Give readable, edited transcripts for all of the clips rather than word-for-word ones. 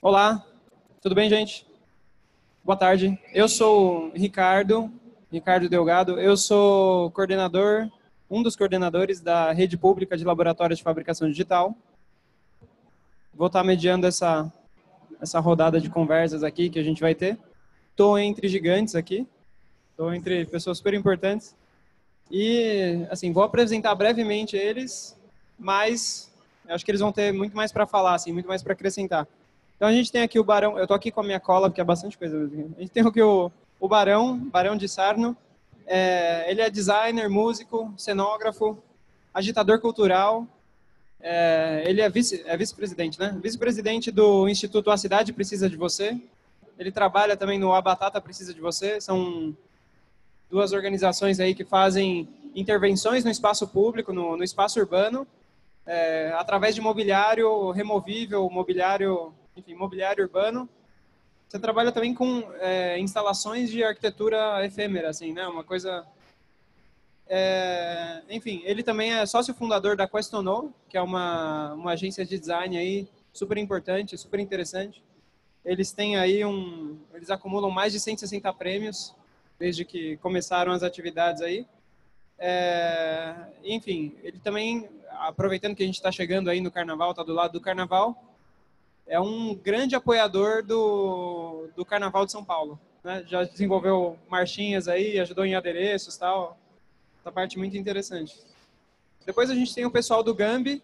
Olá, tudo bem, gente? Boa tarde. Eu sou o Ricardo Delgado. Eu sou coordenador, um dos coordenadores da rede pública de laboratórios de fabricação digital. Vou estar mediando essa rodada de conversas aqui que a gente vai ter. Estou entre gigantes aqui, estou entre pessoas super importantes. E, assim, vou apresentar brevemente eles, mas acho que eles vão ter muito mais para falar, assim, muito mais para acrescentar. Então a gente tem aqui o Barão, eu tô aqui com a minha cola, porque é bastante coisa. A gente tem aqui o Barão de Sarno. Ele é designer, músico, cenógrafo, agitador cultural. Ele é vice-presidente, né? Vice-presidente do Instituto A Cidade Precisa de Você. Ele trabalha também no A Batata Precisa de Você. São duas organizações aí que fazem intervenções no espaço público, no espaço urbano, através de mobiliário removível, mobiliário urbano. Você trabalha também com instalações de arquitetura efêmera, assim, né? Uma coisa... enfim, ele também é sócio fundador da Questionou, que é uma agência de design aí super importante, super interessante. Eles têm aí eles acumulam mais de 160 prêmios desde que começaram as atividades aí. Enfim, ele também, aproveitando que a gente está chegando aí no Carnaval, está do lado do Carnaval, é um grande apoiador do Carnaval de São Paulo, né? Já desenvolveu marchinhas aí, ajudou em adereços e tal. Essa parte muito interessante. Depois a gente tem o pessoal do Gambi,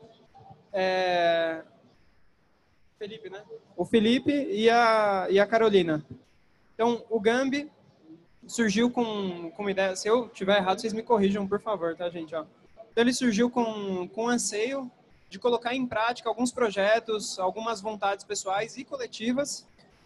Felipe, né? O Felipe e a Carolina. Então, o Gambi surgiu com uma ideia, se eu tiver errado, vocês me corrijam, por favor, tá, gente? Ó. Então, ele surgiu com anseio de colocar em prática alguns projetos, algumas vontades pessoais e coletivas,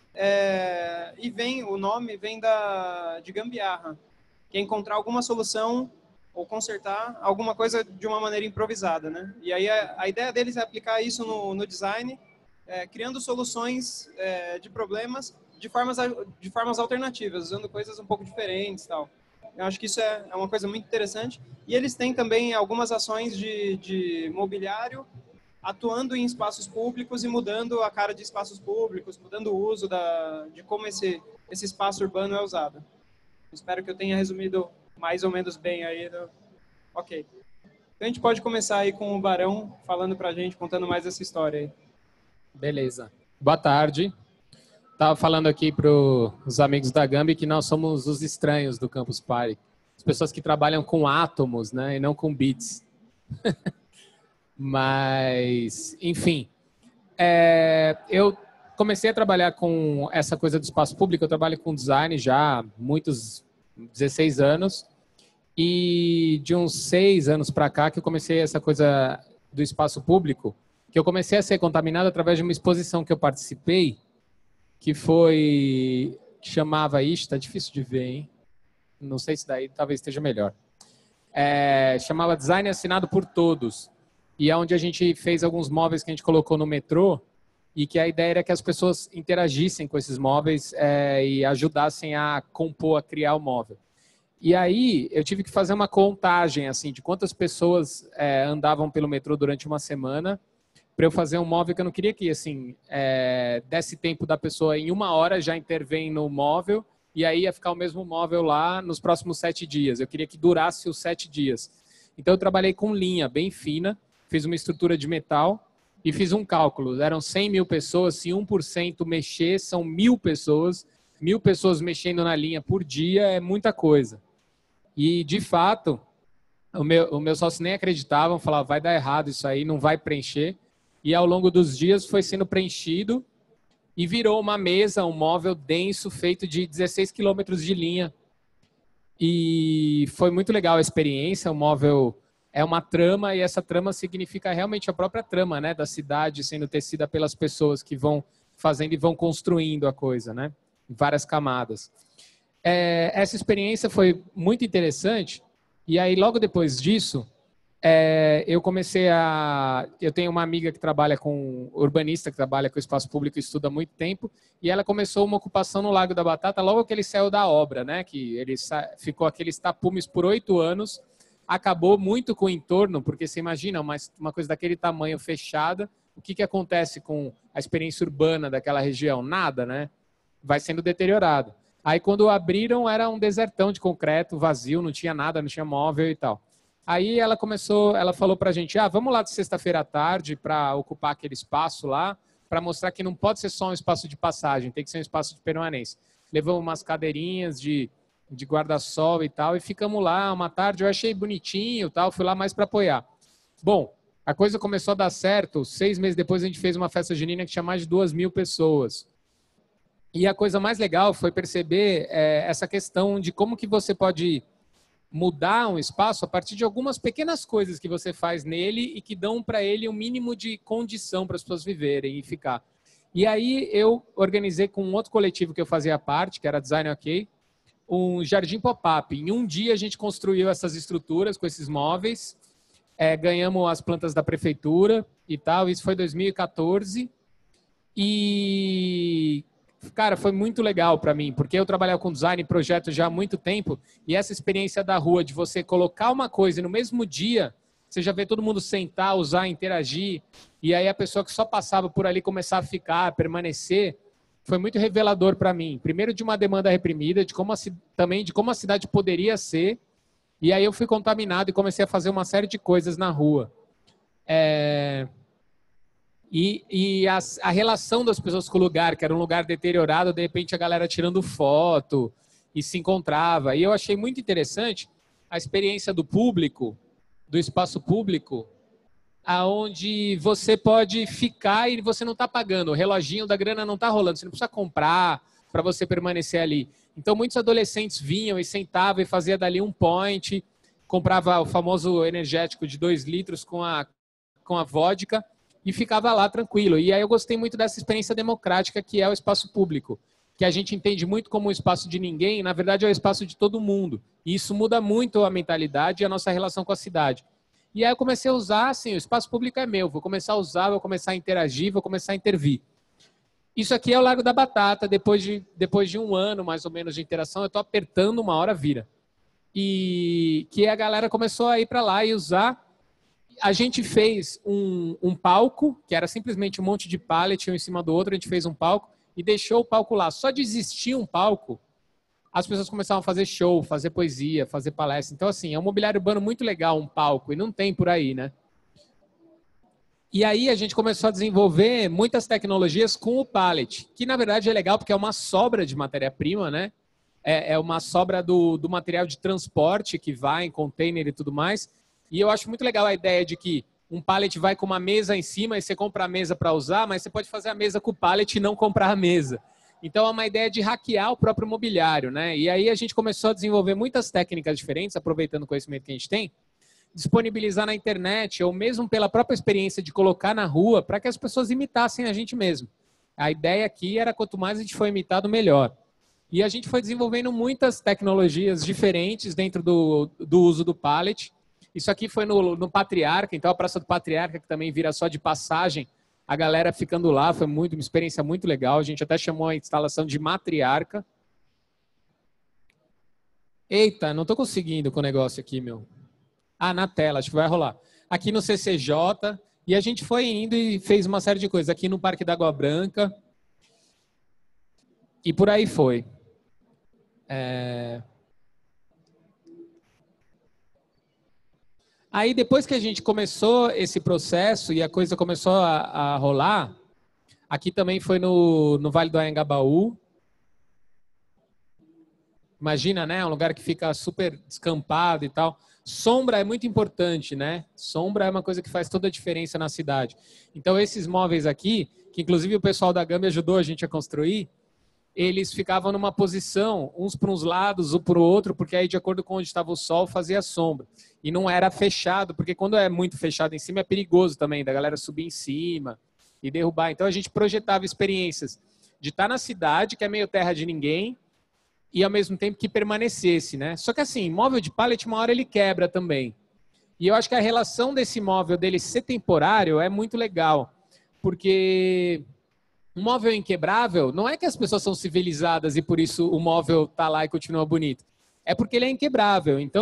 o nome vem de gambiarra, que é encontrar alguma solução ou consertar alguma coisa de uma maneira improvisada, né? E aí a ideia deles é aplicar isso no design, criando soluções de problemas de formas alternativas, usando coisas um pouco diferentes e tal. Eu acho que isso é uma coisa muito interessante. E eles têm também algumas ações de mobiliário, atuando em espaços públicos e mudando a cara de espaços públicos, mudando o uso de como esse espaço urbano é usado. Espero que eu tenha resumido mais ou menos bem aí. Ok. Então a gente pode começar aí com o Barão falando pra gente, contando mais essa história aí. Beleza. Boa tarde. Estava falando aqui para os amigos da Gambi que nós somos os estranhos do Campus Party. As pessoas que trabalham com átomos, né, e não com bits. Mas, enfim. Eu comecei a trabalhar com essa coisa do espaço público. Eu trabalho com design já há muitos 16 anos. E de uns 6 anos para cá que eu comecei essa coisa do espaço público, que eu comecei a ser contaminado através de uma exposição que eu participei, que chamava, está difícil de ver, hein? Não sei se daí talvez esteja melhor. Chamava Design Assinado por Todos. E é onde a gente fez alguns móveis que a gente colocou no metrô e que a ideia era que as pessoas interagissem com esses móveis e ajudassem a compor, a criar o móvel. E aí eu tive que fazer uma contagem assim de quantas pessoas andavam pelo metrô durante uma semana para eu fazer um móvel que eu não queria que assim desse tempo da pessoa em 1 hora já intervém no móvel e aí ia ficar o mesmo móvel lá nos próximos 7 dias. Eu queria que durasse os 7 dias. Então eu trabalhei com linha bem fina, fiz uma estrutura de metal e fiz um cálculo. Eram 100 mil pessoas, se 1% mexer, são 1.000 pessoas. 1.000 pessoas mexendo na linha por dia é muita coisa. E, de fato, o meu sócio nem acreditava, falava, vai dar errado isso aí, não vai preencher. E, ao longo dos dias, foi sendo preenchido e virou uma mesa, um móvel denso, feito de 16 quilômetros de linha. E foi muito legal a experiência. O móvel é uma trama e essa trama significa realmente a própria trama, né, da cidade sendo tecida pelas pessoas que vão fazendo e vão construindo a coisa, né, em várias camadas. Essa experiência foi muito interessante e aí logo depois disso eu comecei eu tenho uma amiga que trabalha com urbanista, que trabalha com espaço público e estuda há muito tempo e ela começou uma ocupação no Lago da Batata logo que ele saiu da obra, né, que ele ficou aqueles tapumes por 8 anos, acabou muito com o entorno, porque você imagina uma coisa daquele tamanho fechada, o que acontece com a experiência urbana daquela região? Nada, né? Vai sendo deteriorado. Aí quando abriram era um desertão de concreto, vazio, não tinha nada, não tinha móvel e tal. Aí ela falou pra gente, vamos lá de sexta-feira à tarde para ocupar aquele espaço lá, para mostrar que não pode ser só um espaço de passagem, tem que ser um espaço de permanência. Levamos umas cadeirinhas de guarda-sol e tal, e ficamos lá uma tarde, eu achei bonitinho e tal, fui lá mais para apoiar. Bom, a coisa começou a dar certo, 6 meses depois a gente fez uma festa junina que tinha mais de 2.000 pessoas. E a coisa mais legal foi perceber essa questão de como que você pode mudar um espaço a partir de algumas pequenas coisas que você faz nele e que dão para ele um mínimo de condição para as pessoas viverem e ficar. E aí eu organizei com um outro coletivo que eu fazia parte, que era Design OK, um jardim pop-up. Em um dia a gente construiu essas estruturas com esses móveis, ganhamos as plantas da prefeitura e tal, isso foi 2014. E, cara, foi muito legal para mim, porque eu trabalhava com design e projeto já há muito tempo, e essa experiência da rua, de você colocar uma coisa e no mesmo dia, você já vê todo mundo sentar, usar, interagir, e aí a pessoa que só passava por ali começar a ficar, a permanecer, foi muito revelador para mim. Primeiro de uma demanda reprimida, também de como a cidade poderia ser, e aí eu fui contaminado e comecei a fazer uma série de coisas na rua. E a relação das pessoas com o lugar, que era um lugar deteriorado, de repente a galera tirando foto e se encontrava. E eu achei muito interessante a experiência do público, do espaço público, aonde você pode ficar e você não está pagando. O reloginho da grana não está rolando, você não precisa comprar para você permanecer ali. Então muitos adolescentes vinham e sentavam e faziam dali um point, comprava o famoso energético de 2 litros com a vodka, e ficava lá tranquilo. E aí eu gostei muito dessa experiência democrática que é o espaço público, que a gente entende muito como um espaço de ninguém, na verdade é o espaço de todo mundo. E isso muda muito a mentalidade e a nossa relação com a cidade. E aí eu comecei a usar, assim, o espaço público é meu, vou começar a usar, vou começar a interagir, vou começar a intervir. Isso aqui é o Largo da Batata, depois de um ano mais ou menos de interação, eu estou apertando, uma hora vira. E que a galera começou a ir para lá e usar. A gente fez um palco, que era simplesmente um monte de pallet um em cima do outro, a gente fez um palco e deixou o palco lá. Só de existir um palco, as pessoas começaram a fazer show, fazer poesia, fazer palestra. Então, assim, é um mobiliário urbano muito legal, um palco, e não tem por aí, né? E aí a gente começou a desenvolver muitas tecnologias com o pallet, que na verdade é legal porque é uma sobra de matéria-prima, né? É uma sobra do material de transporte que vai em container e tudo mais. E eu acho muito legal a ideia de que um pallet vai com uma mesa em cima e você compra a mesa para usar, mas você pode fazer a mesa com o pallet e não comprar a mesa. Então é uma ideia de hackear o próprio mobiliário, né? E aí a gente começou a desenvolver muitas técnicas diferentes, aproveitando o conhecimento que a gente tem, disponibilizar na internet ou mesmo pela própria experiência de colocar na rua para que as pessoas imitassem a gente mesmo. A ideia aqui era quanto mais a gente for imitado, melhor. E a gente foi desenvolvendo muitas tecnologias diferentes dentro do uso do pallet. Isso aqui foi no Patriarca, então a Praça do Patriarca, que também vira só de passagem, a galera ficando lá, foi uma experiência muito legal. A gente até chamou a instalação de Matriarca. Eita, não estou conseguindo com o negócio aqui, meu. Na tela, acho que vai rolar. Aqui no CCJ, e a gente foi indo e fez uma série de coisas. Aqui no Parque da Água Branca. E por aí foi. Aí, depois que a gente começou esse processo e a coisa começou a rolar, aqui também foi no Vale do Anhangabaú. Imagina, né? Um lugar que fica super descampado e tal. Sombra é muito importante, né? Sombra é uma coisa que faz toda a diferença na cidade. Então, esses móveis aqui, que inclusive o pessoal da Gambia ajudou a gente a construir, eles ficavam numa posição, uns para uns lados, um para o outro, porque aí, de acordo com onde estava o sol, fazia sombra. E não era fechado, porque quando é muito fechado em cima, é perigoso também, da galera subir em cima e derrubar. Então, a gente projetava experiências de estar na cidade, que é meio terra de ninguém, e ao mesmo tempo que permanecesse, né? Só que assim, móvel de pallet, uma hora ele quebra também. E eu acho que a relação desse móvel dele ser temporário é muito legal, porque um móvel inquebrável não é que as pessoas são civilizadas e por isso o móvel tá lá e continua bonito. É porque ele é inquebrável. Então,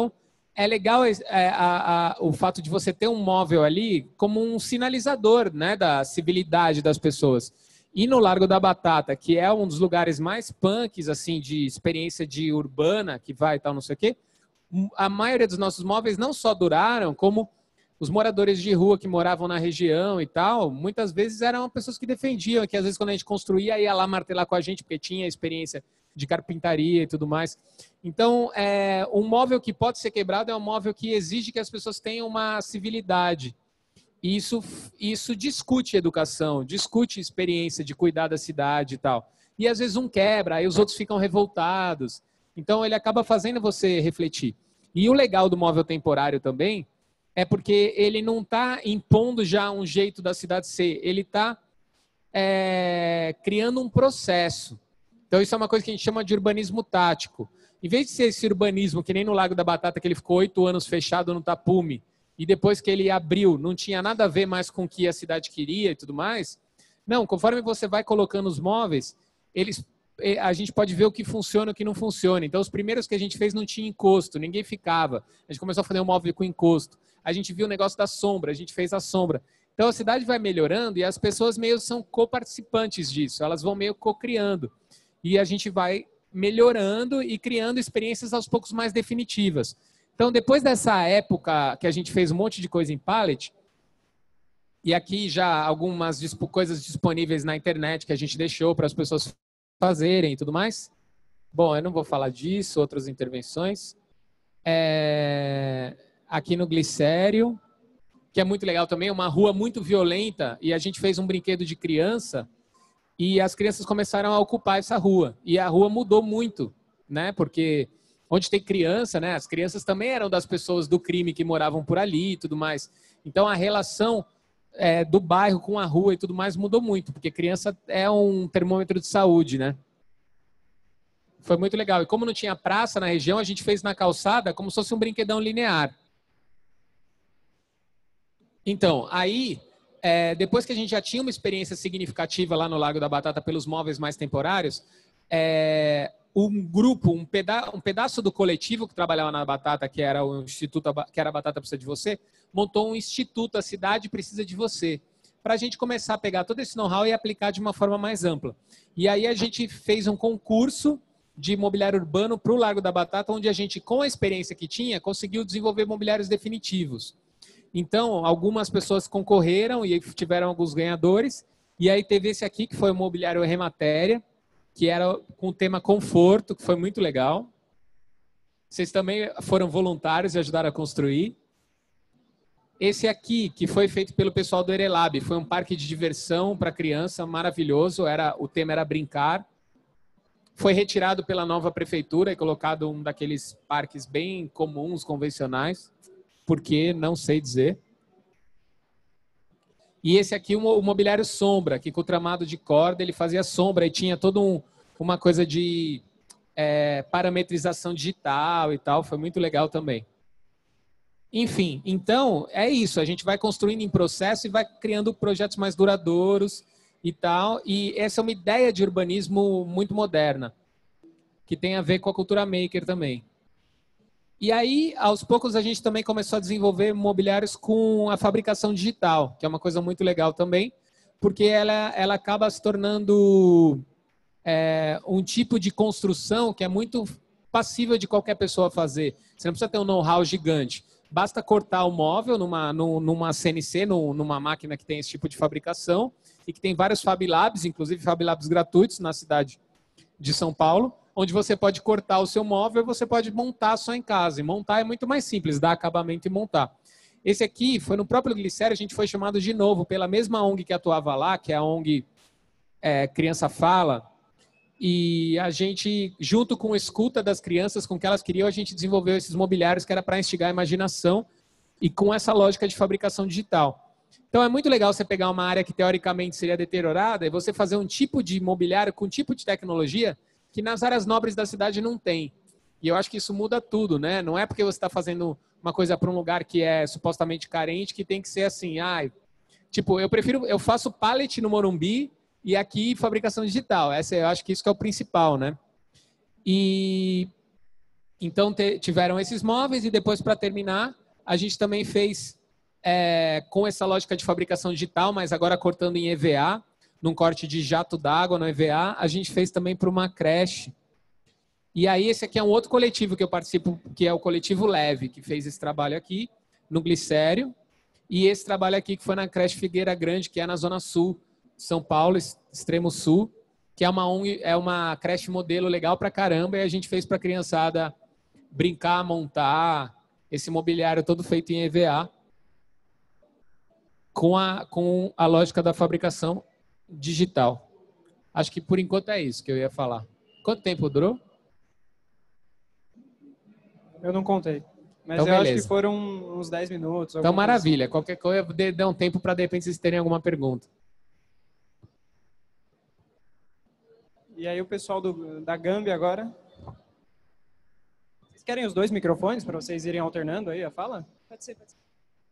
é legal o fato de você ter um móvel ali como um sinalizador, né, da civilidade das pessoas. E no Largo da Batata, que é um dos lugares mais punks, assim, de experiência de urbana, que vai e tal, não sei o quê, a maioria dos nossos móveis não só duraram, como os moradores de rua que moravam na região e tal, muitas vezes eram pessoas que defendiam, que às vezes quando a gente construía, ia lá martelar com a gente, porque tinha experiência de carpintaria e tudo mais. Então, um móvel que pode ser quebrado é um móvel que exige que as pessoas tenham uma civilidade. E isso discute educação, discute experiência de cuidar da cidade e tal. E às vezes um quebra, aí os outros ficam revoltados. Então, ele acaba fazendo você refletir. E o legal do móvel temporário também é porque ele não está impondo já um jeito da cidade ser, ele está criando um processo. Então, isso é uma coisa que a gente chama de urbanismo tático. Em vez de ser esse urbanismo, que nem no Lago da Batata, que ele ficou 8 anos fechado no tapume, e depois que ele abriu, não tinha nada a ver mais com o que a cidade queria e tudo mais. Não, conforme você vai colocando os móveis, a gente pode ver o que funciona e o que não funciona. Então, os primeiros que a gente fez não tinha encosto, ninguém ficava. A gente começou a fazer um móvel com encosto. A gente viu o negócio da sombra, a gente fez a sombra. Então, a cidade vai melhorando e as pessoas meio são coparticipantes disso, elas vão meio co-criando. E a gente vai melhorando e criando experiências aos poucos mais definitivas. Então, depois dessa época que a gente fez um monte de coisa em pallet, e aqui já algumas coisas disponíveis na internet que a gente deixou para as pessoas fazerem e tudo mais. Bom, eu não vou falar disso, outras intervenções. Aqui no Glicério, que é muito legal também, uma rua muito violenta, e a gente fez um brinquedo de criança, e as crianças começaram a ocupar essa rua. E a rua mudou muito, né? Porque onde tem criança, né? As crianças também eram das pessoas do crime que moravam por ali e tudo mais. Então, a relação do bairro com a rua e tudo mais mudou muito, porque criança é um termômetro de saúde, né? Foi muito legal. E como não tinha praça na região, a gente fez na calçada como se fosse um brinquedão linear. Então, aí, depois que a gente já tinha uma experiência significativa lá no Lago da Batata pelos móveis mais temporários, um grupo, um pedaço do coletivo que trabalhava na Batata, que era o Instituto, que era a Batata Precisa de Você, montou um instituto, a cidade precisa de você, para a gente começar a pegar todo esse know-how e aplicar de uma forma mais ampla. E aí a gente fez um concurso de mobiliário urbano para o Largo da Batata, onde a gente, com a experiência que tinha, conseguiu desenvolver mobiliários definitivos. Então, algumas pessoas concorreram e tiveram alguns ganhadores, e aí teve esse aqui, que foi o mobiliário Rematéria, que era com o tema conforto, que foi muito legal. Vocês também foram voluntários e ajudaram a construir. Esse aqui, que foi feito pelo pessoal do Erelab, foi um parque de diversão para criança, maravilhoso, o tema era brincar. Foi retirado pela nova prefeitura e colocado um daqueles parques bem comuns, convencionais, porque não sei dizer. E esse aqui, o mobiliário sombra, que com o tramado de corda ele fazia sombra e tinha toda uma coisa de parametrização digital e tal, foi muito legal também. Enfim, então é isso, a gente vai construindo em processo e vai criando projetos mais duradouros e tal, e essa é uma ideia de urbanismo muito moderna, que tem a ver com a cultura maker também. E aí, aos poucos, a gente também começou a desenvolver mobiliários com a fabricação digital, que é uma coisa muito legal também, porque ela acaba se tornando um tipo de construção que é muito passível de qualquer pessoa fazer. Você não precisa ter um know-how gigante. Basta cortar o móvel numa CNC, numa máquina que tem esse tipo de fabricação, e que tem vários Fab Labs, inclusive Fab Labs gratuitos na cidade de São Paulo, onde você pode cortar o seu móvel e você pode montar só em casa. E montar é muito mais simples, dar acabamento e montar. Esse aqui foi no próprio Glicério, a gente foi chamado de novo pela mesma ONG que atuava lá, que é a ONG Criança Fala, e a gente, junto com a escuta das crianças, com o que elas queriam, a gente desenvolveu esses mobiliários que era para instigar a imaginação e com essa lógica de fabricação digital. Então é muito legal você pegar uma área que teoricamente seria deteriorada e você fazer um tipo de mobiliário com um tipo de tecnologia que nas áreas nobres da cidade não tem. E eu acho que isso muda tudo, né? Não é porque você está fazendo uma coisa para um lugar que é supostamente carente que tem que ser assim, tipo, eu faço pallet no Morumbi e aqui fabricação digital. Eu acho que isso que é o principal, né? E Então, tiveram esses móveis e depois, para terminar, a gente também fez com essa lógica de fabricação digital, mas agora cortando em EVA, num corte de jato d'água no EVA, a gente fez também para uma creche. E aí esse aqui é um outro coletivo que eu participo, que é o Coletivo Leve, que fez esse trabalho aqui no Glicério, e esse trabalho aqui que foi na creche Figueira Grande, que é na Zona Sul de São Paulo, extremo sul, que é uma creche modelo legal pra caramba, e a gente fez para a criançada brincar, montar esse mobiliário todo feito em EVA, com a lógica da fabricação digital. Acho que por enquanto é isso que eu ia falar. Quanto tempo durou? Eu não contei. Mas então, eu beleza. acho que foram uns 10 minutos. Então, maravilha. Assim. Qualquer coisa, dê um tempo para, de repente, vocês terem alguma pergunta. E aí o pessoal da Gambi agora. Vocês querem os dois microfones para vocês irem alternando aí a fala? Pode ser, pode ser.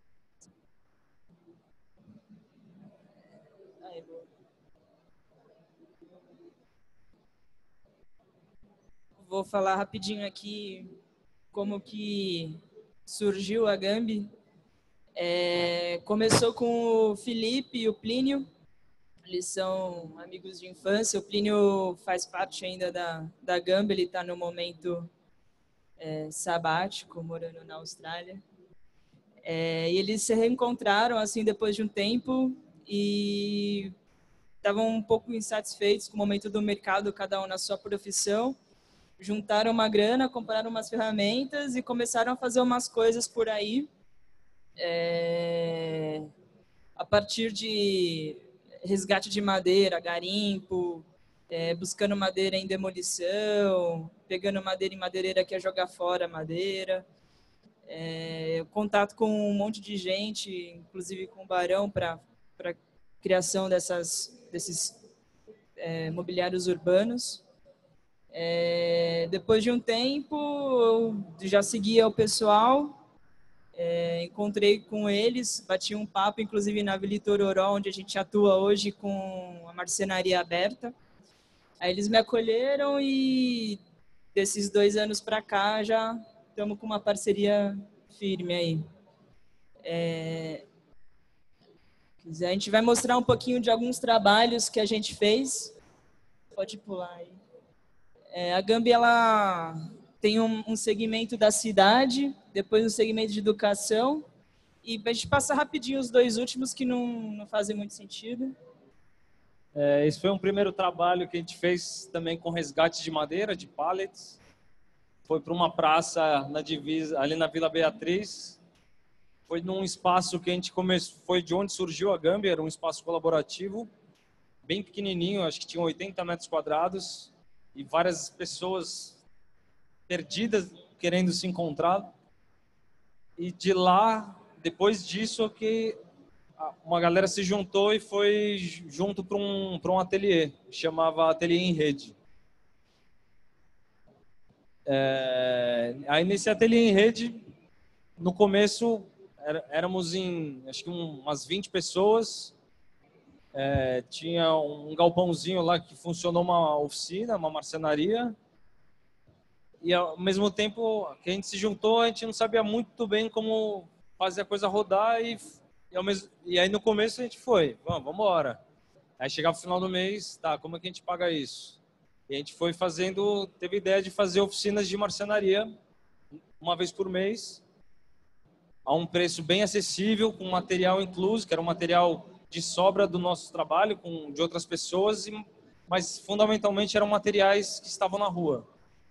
Vou falar rapidinho aqui como que surgiu a Gambi. Começou com o Felipe e o Plínio. Eles são amigos de infância. O Plínio faz parte ainda da Gambi. Ele está no momento sabático, morando na Austrália. E eles se reencontraram assim depois de um tempo e estavam um pouco insatisfeitos com o momento do mercado, cada um na sua profissão. Juntaram uma grana, compraram umas ferramentas e começaram a fazer umas coisas por aí. A partir de resgate de madeira, garimpo, buscando madeira em demolição, pegando madeira em madeireira que ia jogar fora a madeira. Contato com um monte de gente, inclusive com o Barão, para criação desses mobiliários urbanos. Depois de um tempo, eu já seguia o pessoal, encontrei com eles, bati um papo, inclusive na Vila Itororó, onde a gente atua hoje com a marcenaria aberta. Aí eles me acolheram e desses 2 anos para cá já estamos com uma parceria firme aí. A gente vai mostrar um pouquinho de alguns trabalhos que a gente fez. Pode pular aí. A Gambi, ela tem um segmento da cidade, depois um segmento de educação, e a gente passa rapidinho os 2 últimos que não fazem muito sentido. Esse foi um primeiro trabalho que a gente fez também com resgate de madeira, de pallets. Foi para uma praça na divisa, ali na Vila Beatriz. Foi num espaço que a gente começou, foi de onde surgiu a Gambi, era um espaço colaborativo, bem pequenininho, acho que tinha 80 metros quadrados. E várias pessoas perdidas querendo se encontrar. E de lá, depois disso, que uma galera se juntou e foi junto para um ateliê, que chamava Ateliê em Rede. Aí nesse Ateliê em Rede, no começo, éramos acho que umas 20 pessoas. Tinha um galpãozinho lá que funcionou uma oficina, uma marcenaria, e ao mesmo tempo que a gente se juntou, a gente não sabia muito bem como fazer a coisa rodar, e aí no começo a gente foi, vamos embora. Aí chegava o final do mês, tá, como é que a gente paga isso? E a gente foi teve a ideia de fazer oficinas de marcenaria uma vez por mês, a um preço bem acessível, com material incluso, que era um material de sobra do nosso trabalho, de outras pessoas, mas fundamentalmente eram materiais que estavam na rua.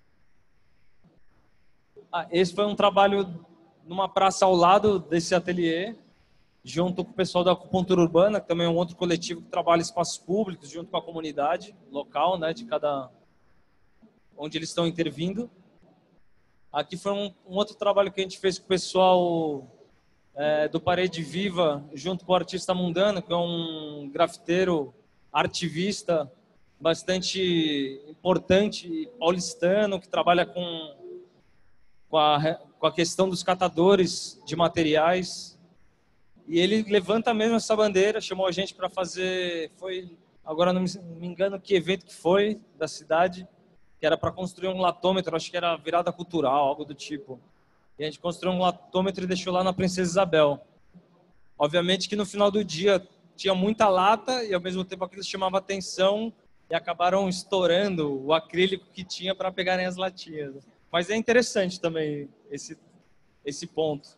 Esse foi um trabalho numa praça ao lado desse ateliê, junto com o pessoal da Acupuntura Urbana, que também é um outro coletivo que trabalha espaços públicos, junto com a comunidade local, né, onde eles estão intervindo. Aqui foi um outro trabalho que a gente fez com o pessoal do Parede Viva, junto com o Artista Mundano, que é um grafiteiro, artivista, bastante importante, paulistano, que trabalha com a questão dos catadores de materiais. E ele levanta mesmo essa bandeira, chamou a gente para fazer, agora não me engano que evento que foi, da cidade, que era para construir um latômetro, acho que era virada cultural, algo do tipo. E a gente construiu um latômetro e deixou lá na Princesa Isabel. Obviamente que no final do dia tinha muita lata e ao mesmo tempo aquilo chamava atenção e acabaram estourando o acrílico que tinha para pegarem as latinhas. Mas é interessante também esse ponto.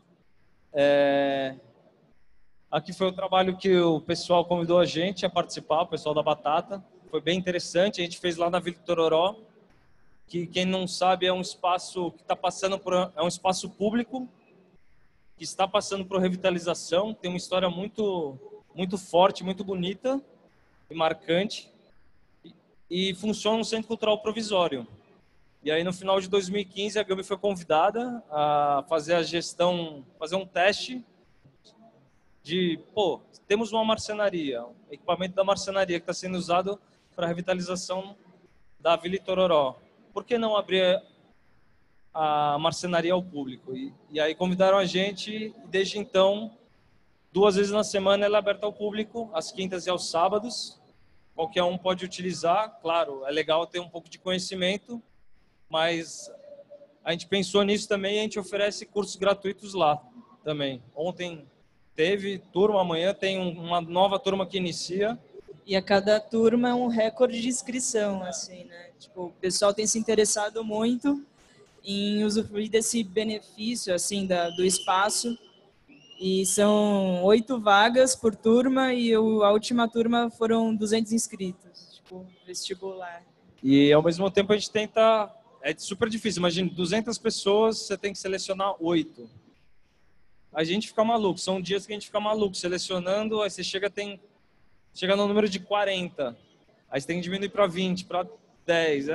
Aqui foi o trabalho que o pessoal convidou a gente a participar, o pessoal da Batata. Foi bem interessante, a gente fez lá na Vila Itororó, que quem não sabe é um espaço que está passando é um espaço público que está passando por revitalização, tem uma história muito forte, muito bonita e marcante, e funciona um centro cultural provisório. E aí no final de 2015 a Gabi foi convidada a fazer a gestão, fazer um teste de, temos uma marcenaria, um equipamento da marcenaria que está sendo usado para a revitalização da Vila Itororó. Por que não abrir a marcenaria ao público? E aí convidaram a gente e desde então, 2 vezes na semana ela é aberta ao público, às quintas e aos sábados. Qualquer um pode utilizar, claro, é legal ter um pouco de conhecimento, mas a gente pensou nisso também e a gente oferece cursos gratuitos lá também. Ontem teve turma, amanhã tem uma nova turma que inicia. E a cada turma é um recorde de inscrição, assim, né? Tipo, o pessoal tem se interessado muito em usufruir desse benefício, assim, do espaço. E são 8 vagas por turma e a última turma foram 200 inscritos, tipo, vestibular. E ao mesmo tempo a gente tenta, é super difícil, imagina, 200 pessoas, você tem que selecionar 8. A gente fica maluco, são dias que a gente fica maluco selecionando, aí você chega no número de 40, aí você tem que diminuir para 20, para 10,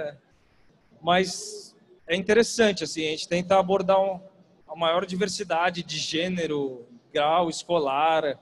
mas é interessante, assim, a gente tenta abordar a maior diversidade de gênero, grau, escolar.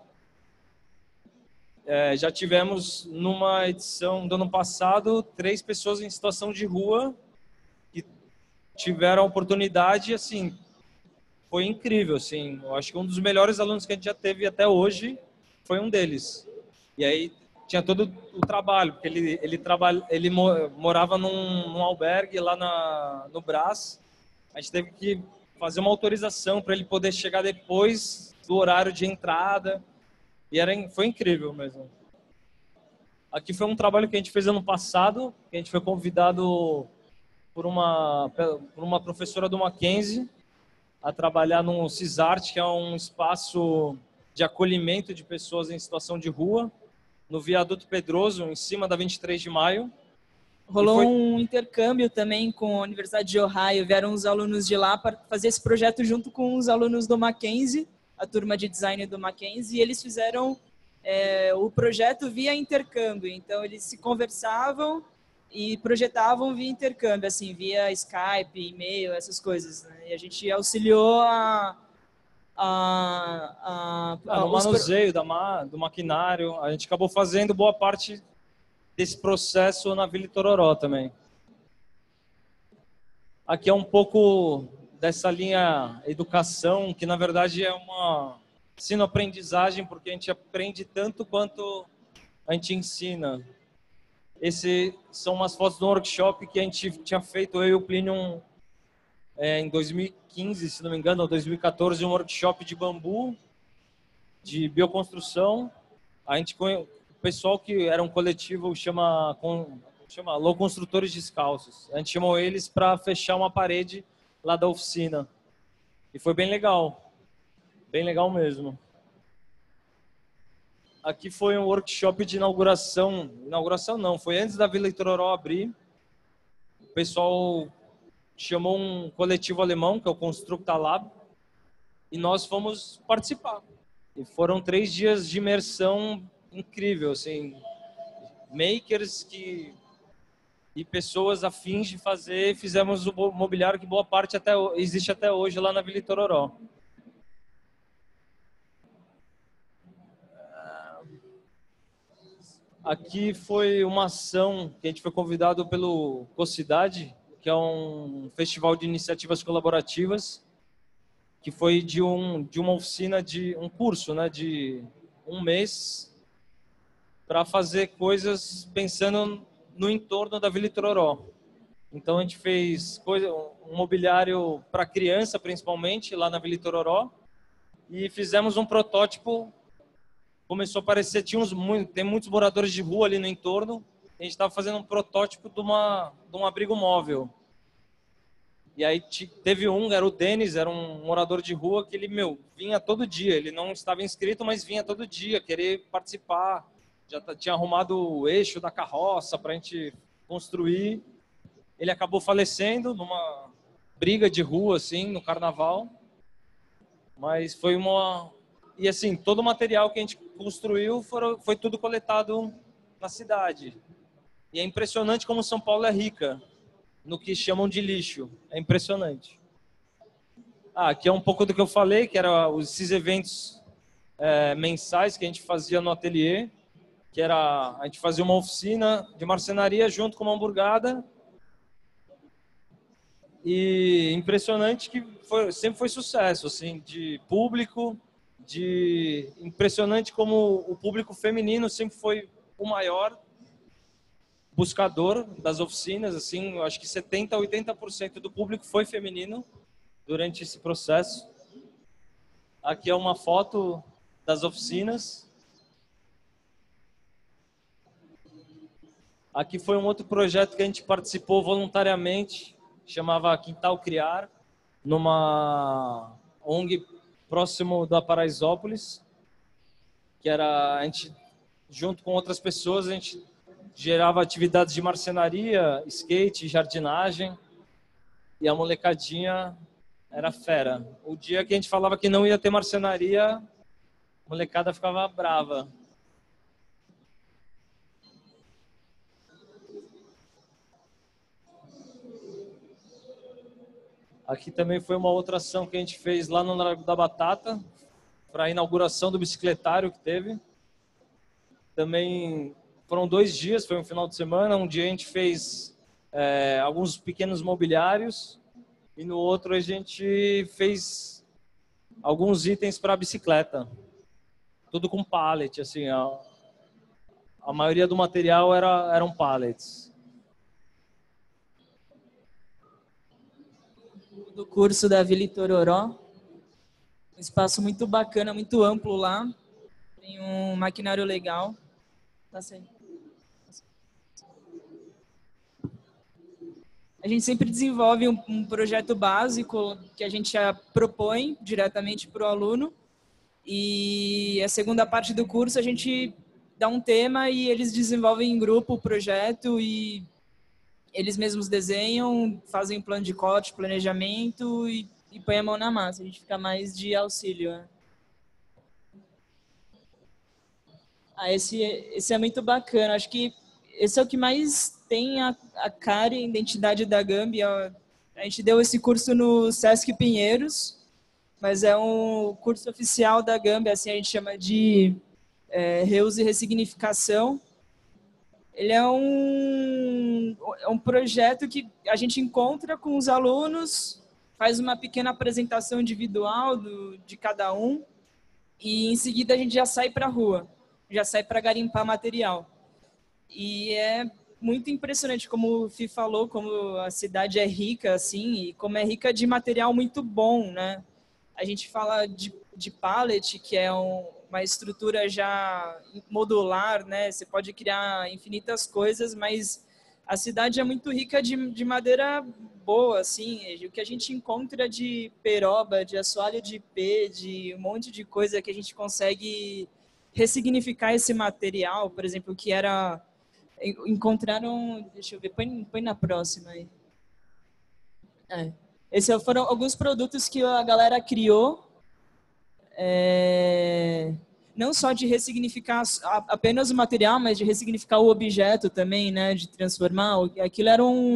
Já tivemos numa edição do ano passado 3 pessoas em situação de rua que tiveram a oportunidade, assim, foi incrível, assim, eu acho que um dos melhores alunos que a gente já teve até hoje foi um deles. E aí tinha todo o trabalho, porque ele morava num albergue lá no Brás. A gente teve que fazer uma autorização para ele poder chegar depois do horário de entrada. E foi incrível mesmo. Aqui foi um trabalho que a gente fez ano passado, que a gente foi convidado por uma professora do Mackenzie a trabalhar no CISART, que é um espaço de acolhimento de pessoas em situação de rua, no Viaduto Pedroso, em cima da 23 de maio. Rolou um intercâmbio também com a Universidade de Ohio, vieram os alunos de lá para fazer esse projeto junto com os alunos do Mackenzie, a turma de design do Mackenzie, e eles fizeram o projeto via intercâmbio, então eles se conversavam e projetavam via intercâmbio, assim, via Skype, e-mail, essas coisas, né? E a gente auxiliou no manuseio do maquinário. A gente acabou fazendo boa parte desse processo na Vila Itororó também. Aqui é um pouco dessa linha educação, que na verdade é uma ensino-aprendizagem, porque a gente aprende tanto quanto a gente ensina. Esses são umas fotos de um workshop que a gente tinha feito, eu e o Plínio, em 2015, se não me engano, ou 2014, um workshop de bambu, de bioconstrução. O pessoal que era um coletivo chama Low Construtores Descalços. A gente chamou eles para fechar uma parede lá da oficina. E foi bem legal mesmo. Aqui foi um workshop de inauguração não, foi antes da Vila Itororó abrir. O pessoal chamou um coletivo alemão, que é o Constructa Lab, e nós fomos participar. E foram 3 dias de imersão incrível, assim, makers e pessoas afins de fazer, fizemos o mobiliário que boa parte existe até hoje lá na Vila Itororó. Aqui foi uma ação que a gente foi convidado pelo Cocidade, que é um festival de iniciativas colaborativas, que foi de uma oficina, de um curso, né, de 1 mês, para fazer coisas pensando no entorno da Vila Itororó. Então a gente fez um mobiliário para criança, principalmente, lá na Vila Itororó. E fizemos um protótipo. Começou a aparecer, tem muitos moradores de rua ali no entorno. A gente estava fazendo um protótipo de um abrigo móvel. E aí teve era o Denis, era um morador de rua que ele, vinha todo dia. Ele não estava inscrito, mas vinha todo dia querer participar. Já tinha arrumado o eixo da carroça para a gente construir. Ele acabou falecendo numa briga de rua, assim, no carnaval. Mas foi E assim, todo o material que a gente construiu foi tudo coletado na cidade. E é impressionante como São Paulo é rica no que chamam de lixo. É impressionante. Aqui é um pouco do que eu falei, que eram esses eventos mensais que a gente fazia no ateliê, que era a gente fazia uma oficina de marcenaria junto com uma hamburgada. E impressionante que sempre foi sucesso, assim, de público, impressionante como o público feminino sempre foi o maior buscador das oficinas, assim, eu acho que 70% a 80% do público foi feminino durante esse processo. Aqui é uma foto das oficinas. Aqui foi um outro projeto que a gente participou voluntariamente, chamava Quintal Criar, numa ONG próximo da Paraisópolis, que era a gente, junto com outras pessoas, a gente gerava atividades de marcenaria, skate, jardinagem, e a molecadinha era fera. O dia que a gente falava que não ia ter marcenaria, a molecada ficava brava. Aqui também foi uma outra ação que a gente fez lá no Largo da Batata, para a inauguração do bicicletário que teve. Também foram 2 dias, foi um final de semana. Um dia a gente fez alguns pequenos mobiliários e no outro a gente fez alguns itens para bicicleta. Tudo com pallet, assim, a maioria do material eram pallets. Do curso da Vila Itororó, um espaço muito bacana, muito amplo lá, tem um maquinário legal. Tá certo. A gente sempre desenvolve um projeto básico que a gente propõe diretamente para o aluno, e a segunda parte do curso a gente dá um tema e eles desenvolvem em grupo o projeto e eles mesmos desenham, fazem um plano de corte, planejamento e põe a mão na massa. A gente fica mais de auxílio. Né? Esse é muito bacana. Acho que esse é o que mais tem a cara e a identidade da Gambi. A gente deu esse curso no Sesc Pinheiros, mas é um curso oficial da Gambi, assim a gente chama de Reuso e Ressignificação. Ele é um projeto que a gente encontra com os alunos, faz uma pequena apresentação individual de cada um e em seguida a gente já sai para a rua, já sai para garimpar material. E é muito impressionante, como o Fih falou, como a cidade é rica, assim, e como é rica de material muito bom, né? A gente fala de pallet, que é uma estrutura já modular, né? Você pode criar infinitas coisas, mas a cidade é muito rica de madeira boa, assim. O que a gente encontra de peroba, de assoalho de ipê, de um monte de coisa que a gente consegue ressignificar esse material, por exemplo, que era... Encontraram... Deixa eu ver, põe na próxima aí. Esses foram alguns produtos que a galera criou, não só de ressignificar apenas o material, mas de ressignificar o objeto também, né? De transformar. Aquilo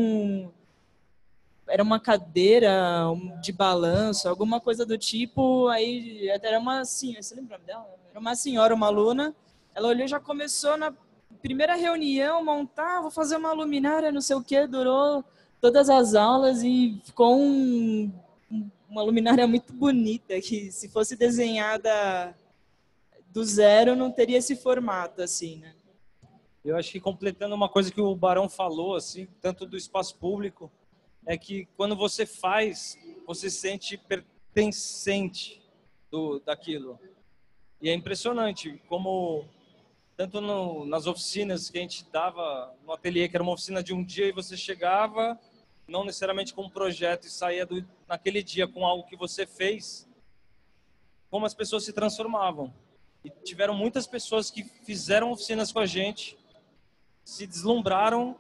era uma cadeira de balanço, alguma coisa do tipo. Aí era uma senhora, você lembra dela? Era uma senhora, uma aluna. Ela olhou e já começou na primeira reunião montar, vou fazer uma luminária, não sei o que, durou todas as aulas e ficou uma luminária muito bonita, que se fosse desenhada do zero não teria esse formato, assim, né? Eu acho que completando uma coisa que o Barão falou, assim, tanto do espaço público, é que quando você faz, você se sente pertencente daquilo. E é impressionante como, tanto nas oficinas que a gente dava no ateliê, que era uma oficina de um dia, e você chegava, não necessariamente com um projeto, e saía naquele dia com algo que você fez, como as pessoas se transformavam. E tiveram muitas pessoas que fizeram oficinas com a gente, se deslumbraram,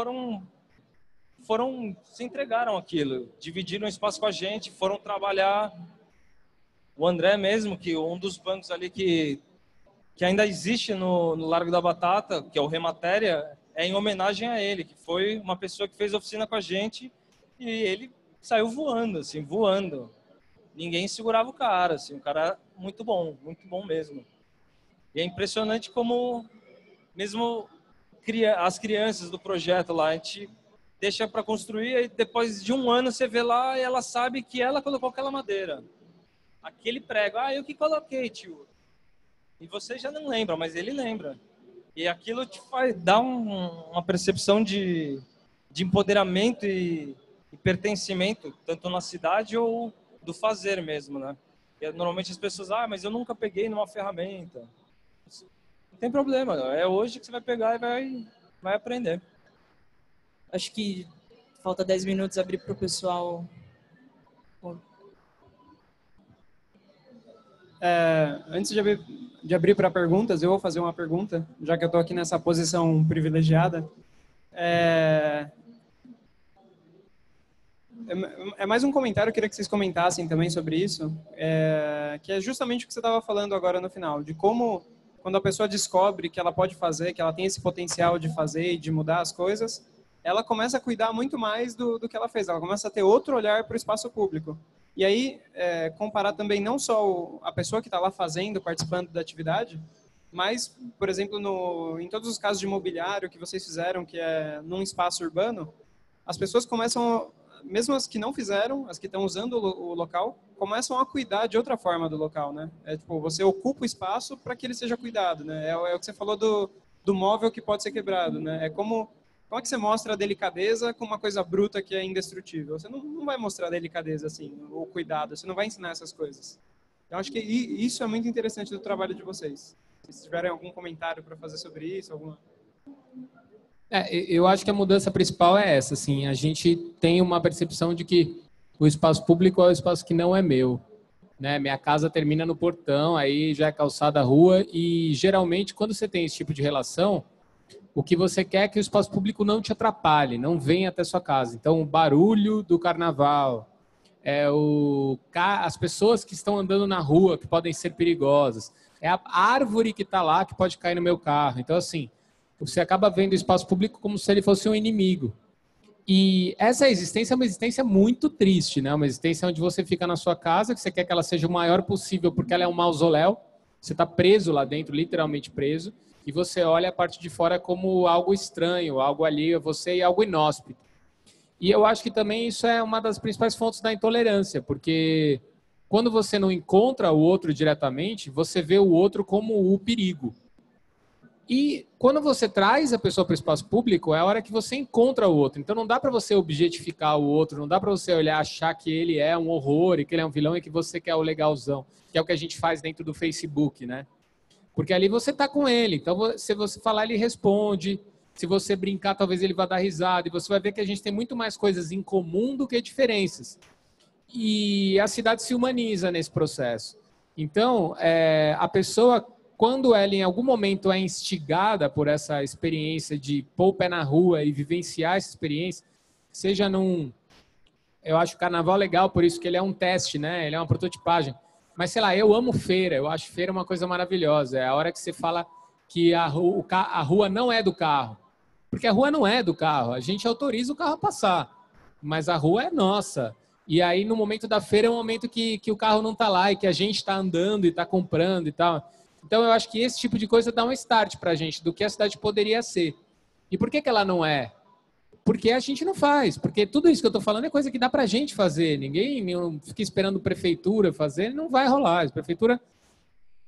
se entregaram aquilo, dividiram espaço com a gente, foram trabalhar. O André mesmo, que um dos bancos ali que ainda existe no Largo da Batata, que é o Rematéria, é em homenagem a ele, que foi uma pessoa que fez oficina com a gente e ele saiu voando, assim, voando. Ninguém segurava o cara, assim, o cara era muito bom mesmo. E é impressionante como mesmo as crianças do projeto lá, a gente deixa para construir e depois de um ano você vê lá e ela sabe que ela colocou aquela madeira. Aquele prego, eu que coloquei, tio. E você já não lembra, mas ele lembra. E aquilo te dá uma percepção de empoderamento e pertencimento, tanto na cidade ou do fazer mesmo, né? E normalmente as pessoas, mas eu nunca peguei numa ferramenta. Não tem problema, é hoje que você vai pegar e vai aprender. Acho que falta 10 minutos abrir para o pessoal. Antes de abrir para perguntas, eu vou fazer uma pergunta, já que eu estou aqui nessa posição privilegiada. É mais um comentário, eu queria que vocês comentassem também sobre isso, que é justamente o que você estava falando agora no final, de como, quando a pessoa descobre que ela pode fazer, que ela tem esse potencial de fazer e de mudar as coisas, ela começa a cuidar muito mais do que ela fez, ela começa a ter outro olhar para o espaço público. E aí, comparar também não só a pessoa que está lá fazendo, participando da atividade, mas, por exemplo, em todos os casos de imobiliário que vocês fizeram, que é num espaço urbano, as pessoas começam, mesmo as que não fizeram, as que estão usando o local, começam a cuidar de outra forma do local, né? Tipo, você ocupa o espaço para que ele seja cuidado, né? É o que você falou do móvel que pode ser quebrado, né? É como é que você mostra a delicadeza com uma coisa bruta que é indestrutível? Você não vai mostrar a delicadeza assim, ou cuidado, você não vai ensinar essas coisas. Eu acho que isso é muito interessante do trabalho de vocês. Se tiverem algum comentário para fazer sobre isso, alguma... Eu acho que a mudança principal é essa, assim, a gente tem uma percepção de que o espaço público é o espaço que não é meu, né? Minha casa termina no portão, aí já é calçada a rua, e geralmente quando você tem esse tipo de relação, o que você quer é que o espaço público não te atrapalhe, não venha até sua casa. Então, o barulho do carnaval, as pessoas que estão andando na rua, que podem ser perigosas, é a árvore que está lá, que pode cair no meu carro. Então, assim, você acaba vendo o espaço público como se ele fosse um inimigo. E essa existência é uma existência muito triste, né? Uma existência onde você fica na sua casa, que você quer que ela seja o maior possível, porque ela é um mausoléu, você está preso lá dentro, literalmente preso, e você olha a parte de fora como algo estranho, algo alheio a você e algo inóspito. E eu acho que também isso é uma das principais fontes da intolerância, porque quando você não encontra o outro diretamente, você vê o outro como o perigo. E quando você traz a pessoa para o espaço público, é a hora que você encontra o outro. Então não dá para você objetificar o outro, não dá para você olhar, achar que ele é um horror e que ele é um vilão e que você quer o legalzão, que é o que a gente faz dentro do Facebook, né? Porque ali você está com ele, então se você falar, ele responde, se você brincar, talvez ele vá dar risada, e você vai ver que a gente tem muito mais coisas em comum do que diferenças. E a cidade se humaniza nesse processo. Então, a pessoa, quando ela em algum momento é instigada por essa experiência de pôr o pé na rua e vivenciar essa experiência, seja eu acho o carnaval legal, por isso que ele é um teste, né? Ele é uma prototipagem. Mas, sei lá, eu amo feira, eu acho feira uma coisa maravilhosa. É a hora que você fala que a rua não é do carro. Porque a rua não é do carro, a gente autoriza o carro a passar, mas a rua é nossa. E aí, no momento da feira, é um momento que o carro não está lá e que a gente está andando e está comprando e tal. Então, eu acho que esse tipo de coisa dá um start para a gente do que a cidade poderia ser. E por que ela não é? Porque a gente não faz. Porque tudo isso que eu estou falando é coisa que dá para a gente fazer. Ninguém fica esperando a prefeitura fazer, não vai rolar. A prefeitura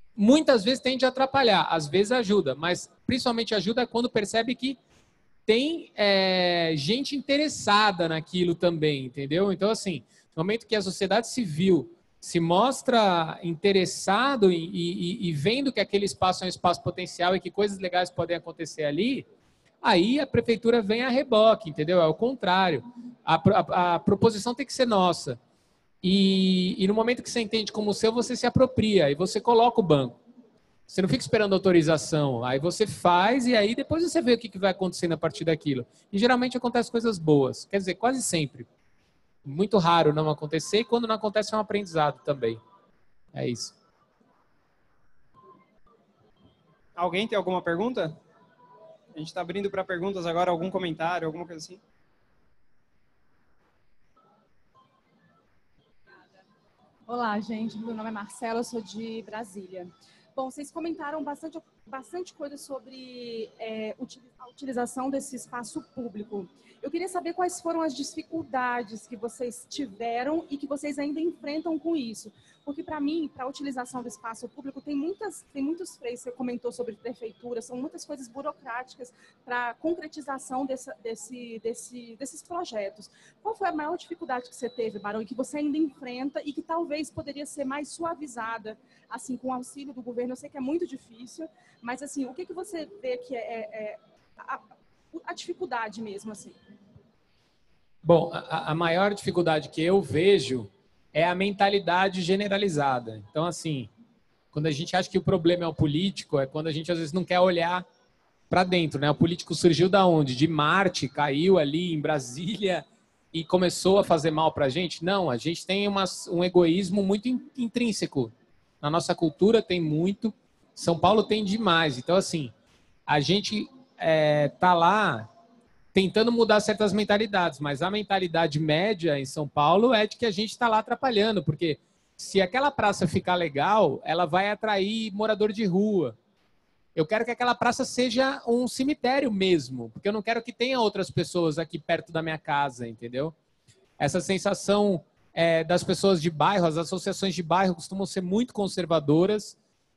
muitas vezes tende a atrapalhar, às vezes ajuda, mas principalmente ajuda quando percebe que tem gente interessada naquilo também, entendeu? Então, assim, no momento que a sociedade civil se mostra interessado e vendo que aquele espaço é um espaço potencial e que coisas legais podem acontecer ali, aí a prefeitura vem a reboque, entendeu? É o contrário. A proposição tem que ser nossa. E no momento que você entende como seu, você se apropria e você coloca o banco. Você não fica esperando autorização. Aí você faz e aí depois você vê o que vai acontecendo a partir daquilo. E geralmente acontecem coisas boas. Quer dizer, quase sempre. Muito raro não acontecer e quando não acontece é um aprendizado também. É isso. Alguém tem alguma pergunta? A gente está abrindo para perguntas agora, algum comentário, alguma coisa assim? Olá, gente. Meu nome é Marcela, eu sou de Brasília. Bom, vocês comentaram bastante coisa sobre a utilização desse espaço público. Eu queria saber quais foram as dificuldades que vocês tiveram e que vocês ainda enfrentam com isso. Porque, para mim, para a utilização do espaço público, tem muitos freios, você comentou sobre prefeitura, são muitas coisas burocráticas para a concretização desses projetos. Qual foi a maior dificuldade que você teve, Barão, e que você ainda enfrenta e que talvez poderia ser mais suavizada, assim, com o auxílio do governo? Eu sei que é muito difícil, mas, assim, o que você vê que a dificuldade mesmo, assim? Bom, a maior dificuldade que eu vejo é a mentalidade generalizada. Então, assim, quando a gente acha que o problema é o político, é quando a gente, às vezes, não quer olhar para dentro, né? O político surgiu da onde? De Marte, caiu ali em Brasília e começou a fazer mal para a gente? Não, a gente tem um egoísmo muito intrínseco. Na nossa cultura tem muito, São Paulo tem demais. Então, assim, a gente tá lá tentando mudar certas mentalidades, mas a mentalidade média em São Paulo é de que a gente está lá atrapalhando, porque se aquela praça ficar legal, ela vai atrair morador de rua. Eu quero que aquela praça seja um cemitério mesmo, porque eu não quero que tenha outras pessoas aqui perto da minha casa, entendeu? Essa sensação das pessoas de bairro, as associações de bairro costumam ser muito conservadoras,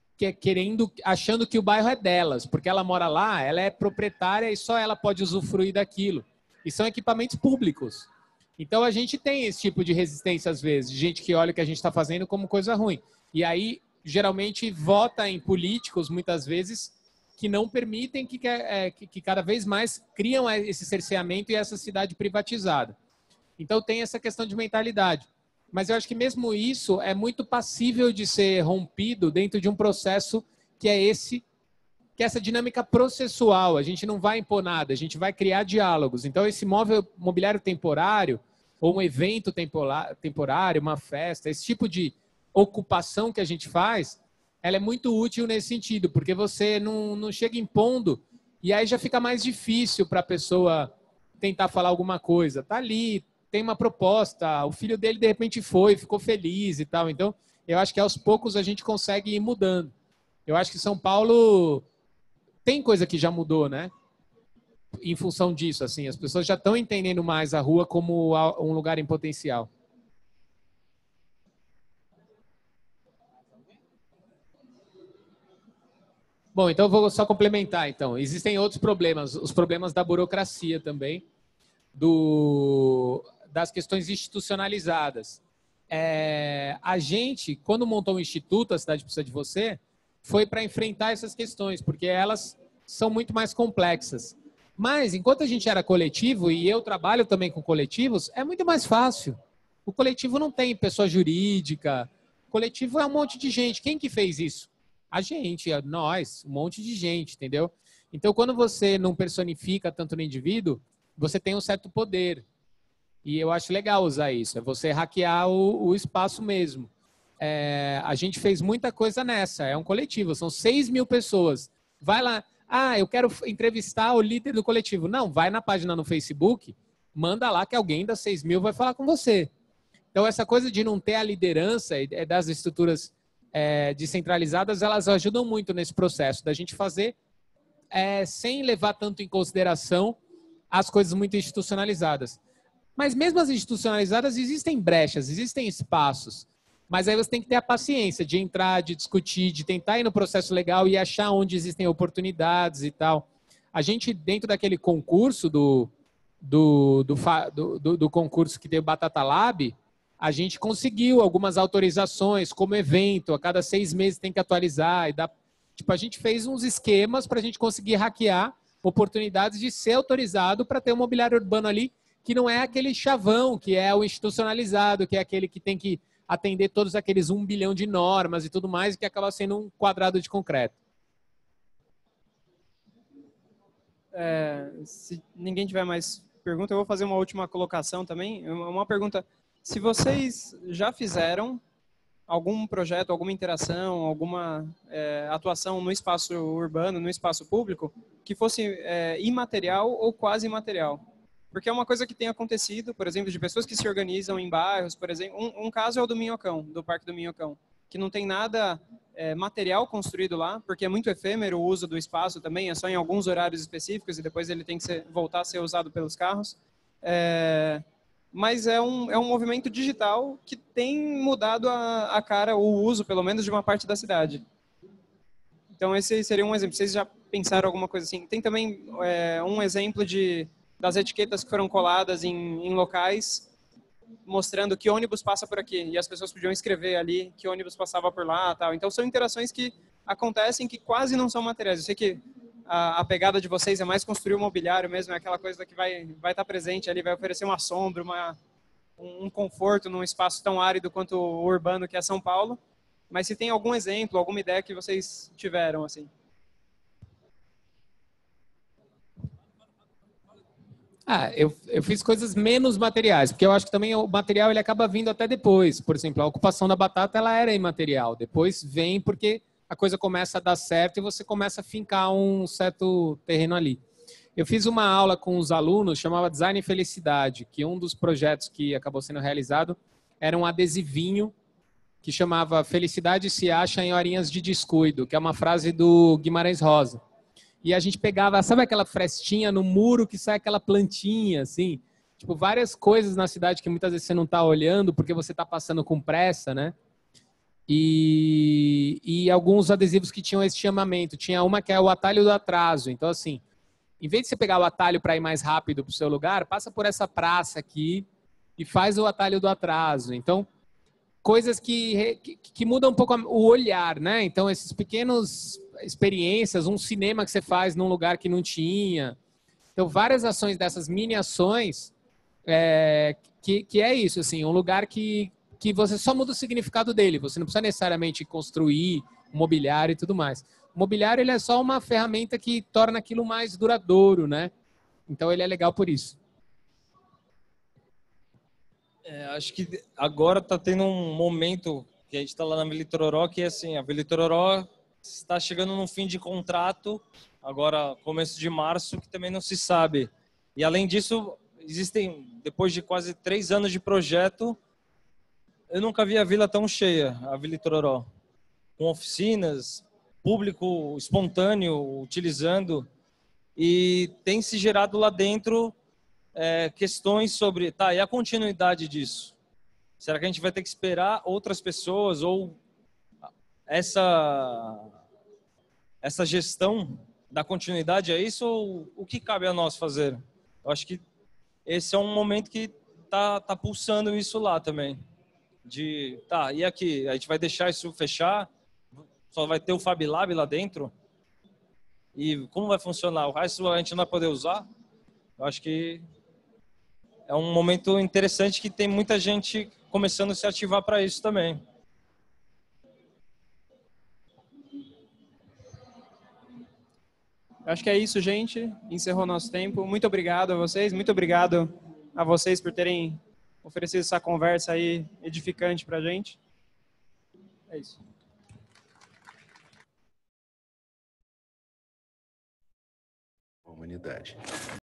achando que o bairro é delas, porque ela mora lá, ela é proprietária e só ela pode usufruir daquilo. E são equipamentos públicos. Então a gente tem esse tipo de resistência às vezes, de gente que olha o que a gente está fazendo como coisa ruim. E aí, geralmente, vota em políticos, muitas vezes, que não permitem que cada vez mais criam esse cerceamento e essa cidade privatizada. Então tem essa questão de mentalidade. Mas eu acho que mesmo isso é muito passível de ser rompido dentro de um processo que é essa dinâmica processual. A gente não vai impor nada, a gente vai criar diálogos. Então, esse mobiliário temporário, ou um evento temporário, uma festa, esse tipo de ocupação que a gente faz, ela é muito útil nesse sentido, porque você não chega impondo, e aí já fica mais difícil para a pessoa tentar falar alguma coisa. Está ali, tem uma proposta, o filho dele de repente ficou feliz e tal. Então, eu acho que aos poucos a gente consegue ir mudando. Eu acho que São Paulo tem coisa que já mudou, né? Em função disso, assim, as pessoas já estão entendendo mais a rua como um lugar em potencial. Bom, então eu vou só complementar, então. Existem outros problemas, os problemas da burocracia também, das questões institucionalizadas. A gente, quando montou o Instituto A Cidade Precisa de Você, foi para enfrentar essas questões, porque elas são muito mais complexas. Mas, enquanto a gente era coletivo, e eu trabalho também com coletivos, é muito mais fácil. O coletivo não tem pessoa jurídica, o coletivo é um monte de gente. Quem que fez isso? A gente, nós, um monte de gente, entendeu? Então, quando você não personifica tanto no indivíduo, você tem um certo poder. E eu acho legal usar isso, é você hackear o espaço mesmo. A gente fez muita coisa nessa, é um coletivo, são 6.000 pessoas. Vai lá, eu quero entrevistar o líder do coletivo. Não, vai na página no Facebook, manda lá que alguém das 6.000 vai falar com você. Então, essa coisa de não ter a liderança das estruturas descentralizadas, elas ajudam muito nesse processo da gente fazer sem levar tanto em consideração as coisas muito institucionalizadas. Mas mesmo as institucionalizadas, existem brechas, existem espaços. Mas aí você tem que ter a paciência de entrar, de discutir, de tentar ir no processo legal e achar onde existem oportunidades e tal. A gente, dentro daquele concurso do concurso que deu Batata Lab, a gente conseguiu algumas autorizações como evento, a cada 6 meses tem que atualizar. E tipo, a gente fez uns esquemas para a gente conseguir hackear oportunidades de ser autorizado para ter um mobiliário urbano ali, que não é aquele chavão, que é o institucionalizado, que é aquele que tem que atender todos aqueles 1 bilhão de normas e tudo mais, que acaba sendo um quadrado de concreto. Se ninguém tiver mais pergunta, eu vou fazer uma última colocação também. Uma pergunta: se vocês já fizeram algum projeto, alguma interação, alguma atuação no espaço urbano, no espaço público, que fosse imaterial ou quase imaterial? Porque é uma coisa que tem acontecido, por exemplo, de pessoas que se organizam em bairros, por exemplo. Um caso é o do Minhocão, do Parque do Minhocão, que não tem nada material construído lá, porque é muito efêmero o uso do espaço também, é só em alguns horários específicos e depois ele tem que voltar a ser usado pelos carros. Mas é um movimento digital que tem mudado a cara, o uso, pelo menos, de uma parte da cidade. Então, esse seria um exemplo. Vocês já pensaram alguma coisa assim? Tem também um exemplo das etiquetas que foram coladas em locais, mostrando que ônibus passa por aqui. E as pessoas podiam escrever ali que ônibus passava por lá. Tal. Então, são interações que acontecem que quase não são materiais. Eu sei que a pegada de vocês é mais construir o mobiliário mesmo, é aquela coisa que vai estar presente ali, vai oferecer uma sombra, um conforto num espaço tão árido quanto o urbano que é São Paulo. Mas se tem algum exemplo, alguma ideia que vocês tiveram, assim? Eu fiz coisas menos materiais, porque eu acho que também o material ele acaba vindo até depois. Por exemplo, a ocupação da batata ela era imaterial. Depois vem porque a coisa começa a dar certo e você começa a fincar um certo terreno ali. Eu fiz uma aula com os alunos, chamava Design e Felicidade, que um dos projetos que acabou sendo realizado era um adesivinho que chamava Felicidade se acha em horinhas de descuido, que é uma frase do Guimarães Rosa. E a gente pegava, sabe aquela frestinha no muro que sai aquela plantinha, assim? Tipo, várias coisas na cidade que muitas vezes você não está olhando porque você está passando com pressa, né? E alguns adesivos que tinham esse chamamento. Tinha uma que é o atalho do atraso. Então, assim, em vez de você pegar o atalho para ir mais rápido para o seu lugar, passa por essa praça aqui e faz o atalho do atraso. Então, coisas que mudam um pouco o olhar, né? Então, esses pequenos experiências, um cinema que você faz num lugar que não tinha. Então, várias ações dessas mini ações, que é isso, assim, um lugar que você só muda o significado dele. Você não precisa necessariamente construir mobiliário e tudo mais. O mobiliário ele é só uma ferramenta que torna aquilo mais duradouro, né? Então, ele é legal por isso. Acho que agora está tendo um momento que a gente está lá na Vila Itororó, que é assim, a Vila Itororó está chegando no fim de contrato, agora começo de março, que também não se sabe. E além disso, existem, depois de quase 3 anos de projeto, eu nunca vi a vila tão cheia, a Vila Itororó, com oficinas, público espontâneo utilizando, e tem se gerado lá dentro questões sobre, e a continuidade disso? Será que a gente vai ter que esperar outras pessoas ou essa gestão da continuidade a isso, ou o que cabe a nós fazer? Eu acho que esse é um momento que tá pulsando isso lá também. E aqui? A gente vai deixar isso fechar? Só vai ter o Fab Lab lá dentro? E como vai funcionar? O resto a gente não vai poder usar? Eu acho que é um momento interessante que tem muita gente começando a se ativar para isso também. Acho que é isso, gente. Encerrou nosso tempo. Muito obrigado a vocês. Muito obrigado a vocês por terem oferecido essa conversa aí edificante para a gente. É isso. Humanidade.